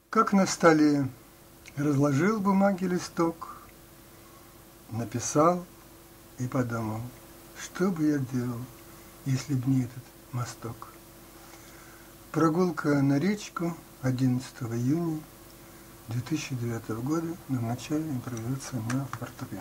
Как на столе разложил бумаги листок, написал и подумал, что бы я делал, если б не этот мосток. Прогулка на речку 11 июня 2009 года, но вначале импровизация на фортепиано.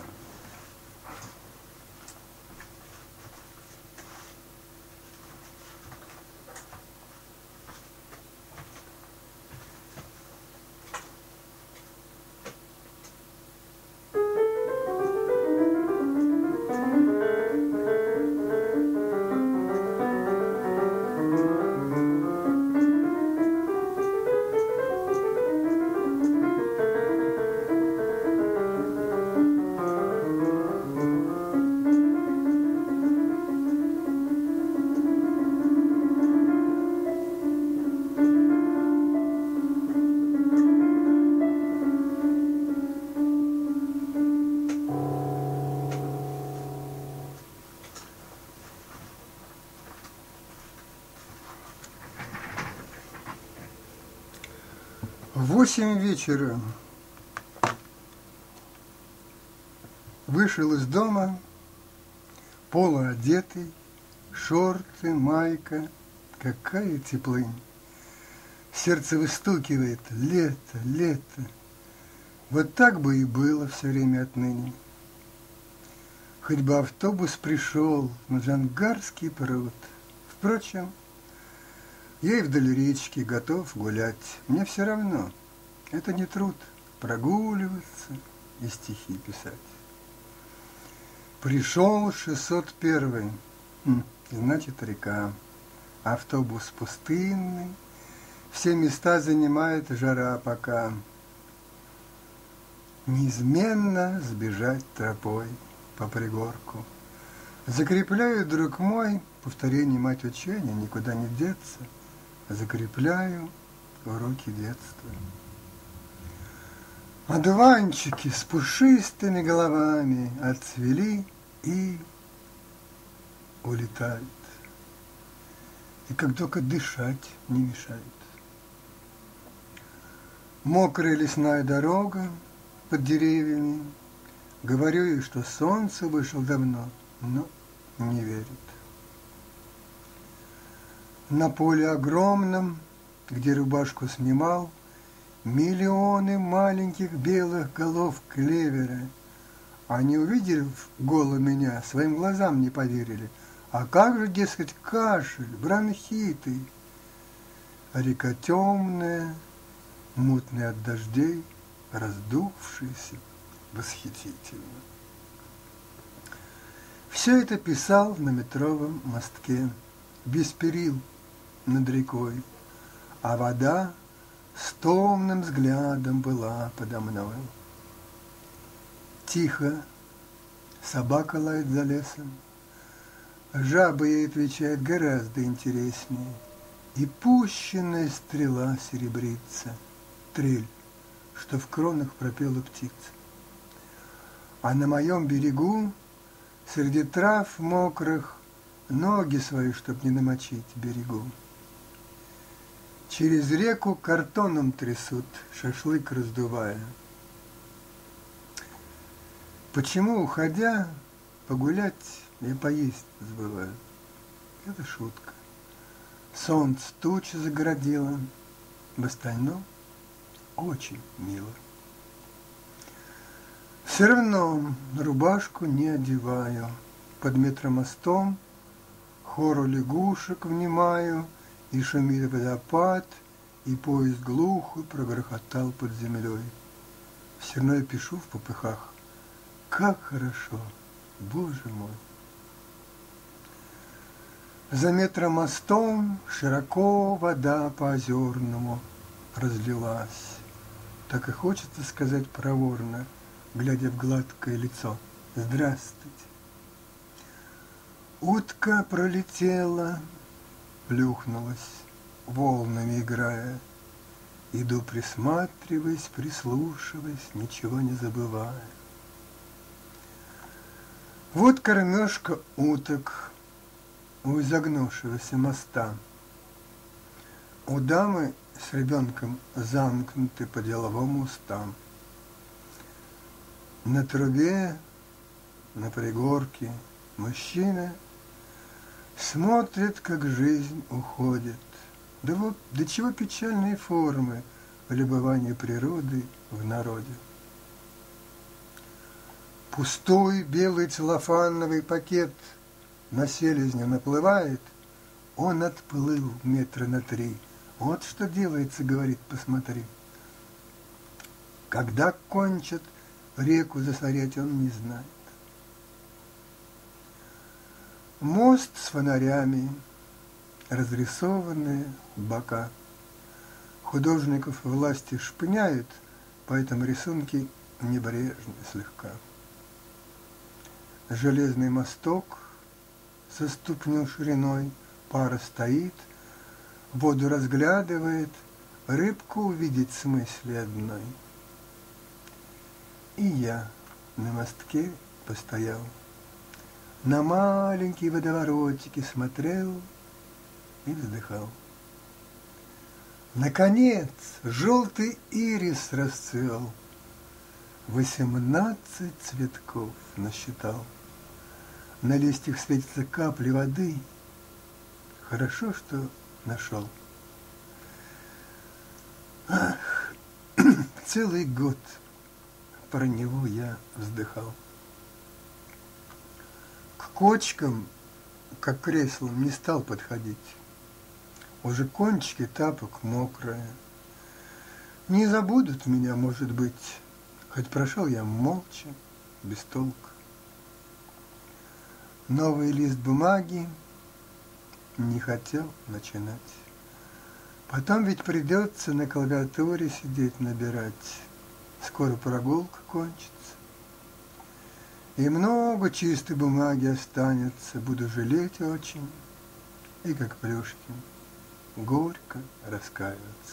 В 8 вечера вышел из дома, полуодетый, шорты, майка, какая теплынь. Сердце выстукивает: лето, лето. Вот так бы и было все время отныне. Хоть бы автобус пришел на Джангарский пруд. Впрочем, я и вдоль речки готов гулять. Мне все равно. Это не труд прогуливаться и стихи писать. Пришел 601-й, значит, река. Автобус пустынный, все места занимает жара пока. Неизменно сбежать тропой по пригорку. Закрепляю, друг мой, повторение мать учения, никуда не деться. Закрепляю уроки детства. Одуванчики с пушистыми головами отцвели и улетают. И как только дышать не мешают. Мокрая лесная дорога под деревьями. Говорю ей, что солнце вышло давно, но не верит. На поле огромном, где рубашку снимал, миллионы маленьких белых голов клевера. Они, увидев голо меня, своим глазам не поверили. А как же, дескать, кашель, бронхиты? А река темная, мутная от дождей, раздувшаяся восхитительно. Все это писал на метровом мостке, без перил над рекой, а вода с томным взглядом была подо мной. Тихо собака лает за лесом, жаба ей отвечает гораздо интереснее, и пущенная стрела серебрится, трель, что в кронах пропела птица. А на моем берегу, среди трав мокрых, ноги свои, чтоб не намочить, берегу. Через реку картоном трясут, шашлык раздувая. Почему, уходя, погулять и поесть забываю? Это шутка. Солнце тучи загородило, в остальном очень мило. Все равно рубашку не одеваю, под метромостом хору лягушек внимаю, и шумит водопад, и поезд глухо прогрохотал под землей. Все равно я пишу в попыхах: как хорошо, Боже мой! За метромостом широко вода по озерному разлилась. Так и хочется сказать проворно, глядя в гладкое лицо: здравствуйте. Утка пролетела, плюхнулась, волнами играя. Иду, присматриваясь, прислушиваясь, ничего не забывая. Вот кормежка уток у изогнувшегося моста. У дамы с ребенком замкнуты по деловому устам. На трубе, на пригорке мужчина смотрит, как жизнь уходит. Да вот до чего печальные формы в любовании природы в народе. Пустой белый целлофановый пакет на селезне наплывает, он отплыл метра на 3. Вот что делается, говорит, посмотри. Когда кончат реку засорять, он не знает. Мост с фонарями, разрисованные бока. Художников власти шпыняют, поэтому рисунки небрежны слегка. Железный мосток со ступню шириной, пара стоит, воду разглядывает, рыбку увидеть в смысле одной. И я на мостке постоял, на маленькие водоворотики смотрел и вздыхал. Наконец желтый ирис расцвел, 18 цветков насчитал. На листьях светятся капли воды. Хорошо, что нашел. Ах, целый год про него я вздыхал. К кочкам, как креслам, не стал подходить. Уже кончики тапок мокрые. Не забудут меня, может быть, хоть прошел я молча, без толка. Новый лист бумаги не хотел начинать. Потом ведь придется на клавиатуре сидеть набирать. Скоро прогулка кончится. И много чистой бумаги останется. Буду жалеть очень. И как Плюшкин горько раскаиваться.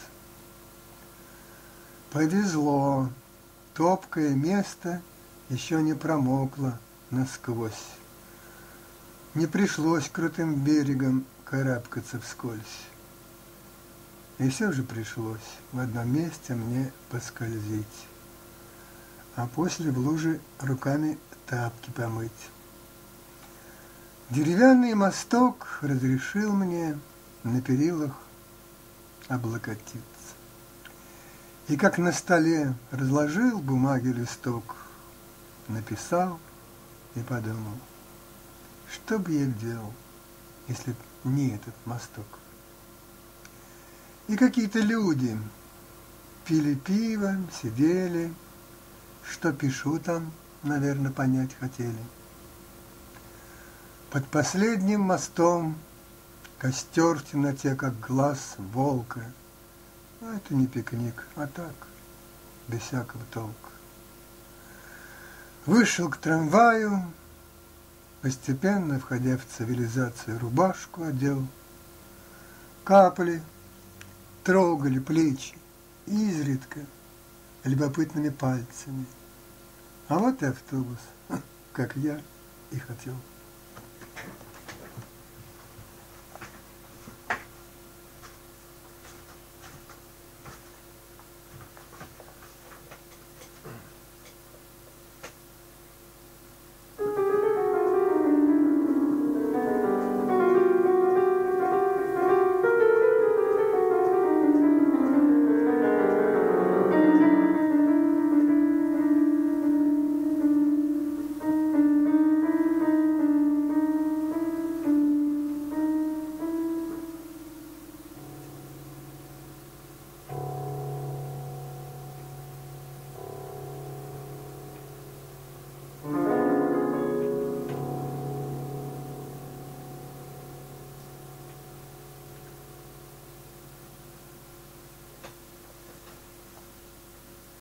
Повезло. Топкое место еще не промокло насквозь. Не пришлось крутым берегом карабкаться вскользь. И все же пришлось в одном месте мне поскользить, а после в луже руками тапки помыть. Деревянный мосток разрешил мне на перилах облокотиться. И как на столе разложил бумаги листок, написал и подумал, что бы я делал, если б не этот мосток. И какие-то люди пили пиво, сидели, что пишу там, наверное, понять хотели. Под последним мостом костер в темноте, как глаз волка. А это не пикник, а так, без всякого толка. Вышел к трамваю, постепенно, входя в цивилизацию, рубашку одел. Капли трогали плечи изредка любопытными пальцами. А вот и автобус, как я и хотел.